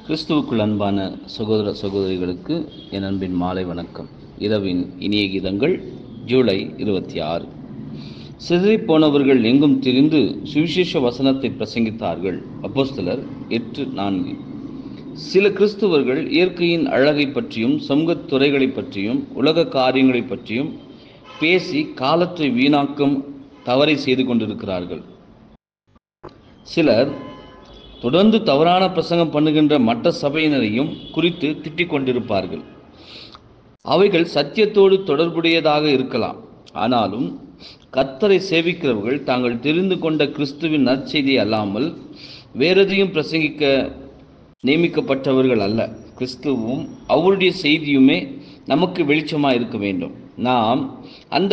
கிறிஸ்துவுக்குள் அன்பான சகோதர சகோதரிகளுக்கு என் அன்பின் மாலை வணக்கம். இரவின் இனிய கீதங்கள். ஜூலை 26. சிதறிப்போனவர்கள் எங்கும் திரிந்து சுவிசேஷ வசனத்தை பிரசங்கித்தார்கள். அப்போஸ்தலர் 8:4. சில கிறிஸ்தவர்கள் இயற்கையின் அழகை பற்றியும் சமூகத் துறைகளை பற்றியும் உலக காரியங்களை பற்றியும் பேசி காலத்தை வீணாக்கும் தவறை செய்து கொண்டிருக்கிறார்கள். சிலர் தொடர்ந்து தவறான பிரசங்கம் பண்ணுகின்ற மற்ற சபையினரையும் குறித்து திட்டிக் கொண்டிருப்பார்கள். அவைகள் சத்தியத்தோடு தொடர்புடையதாக இருக்கலாம். ஆனாலும் கர்த்தரை சேவிக்கிறவர்கள் தாங்கள் தெரிந்து கொண்ட கிறிஸ்துவின் நற்செய்தியை அல்லாமல் வேறெதையும் பிரசங்கிக்க நியமிக்கப்பட்டவர்கள் அல்ல. கிறிஸ்துவும் அவருடைய செய்தியுமே நமக்கு வெளிச்சமாக இருக்க வேண்டும். நாம் அந்த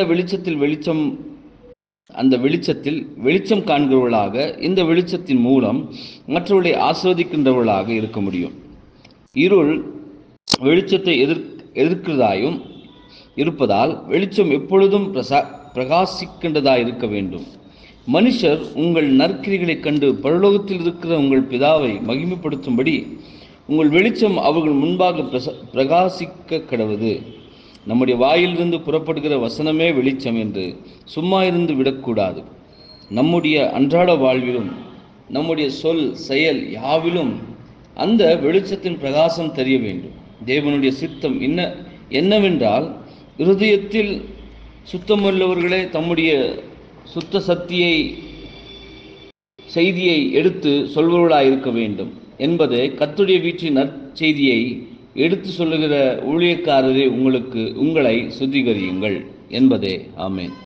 வெளிச்சத்தில் வெளிச்சம் காண்கிறவர்களாக, இந்த வெளிச்சத்தின் மூலம் மற்றவர்களை ஆஸ்வதிக்கின்றவர்களாக இருக்க முடியும். இருள் வெளிச்சத்தை எதிர்க்கிறதாயும் இருப்பதால் வெளிச்சம் எப்பொழுதும் பிரகாசிக்கின்றதாய் இருக்க வேண்டும். மனுஷர் உங்கள் நற்கிரிகளைக் கண்டு பரலோகத்தில் இருக்கிற உங்கள் பிதாவை மகிமைப்படுத்தும்படி உங்கள் வெளிச்சம் அவர்கள் முன்பாக பிரகாசிக்க கடவது. நம்முடைய வாயிலிருந்து புறப்படுகிற வசனமே வெளிச்சம் என்று சும்மா இருந்து விடக்கூடாது. நம்முடைய அன்றாட வாழ்விலும் நம்முடைய சொல் செயல் யாவிலும் அந்த வெளிச்சத்தின் பிரகாசம் தெரிய வேண்டும். தேவனுடைய சித்தம் என்னவென்றால், இருதயத்தில் சுத்தமுள்ளவர்களே தம்முடைய சுத்த செய்தியை எடுத்து சொல்பவர்களாக இருக்க வேண்டும் என்பது கர்த்தருடைய வீட்டின் நற்செய்தியை எடுத்து சொல்லுகிற ஊழியக்காரரே உங்களை சுத்திகரியுங்கள் என்பதே. ஆமென்.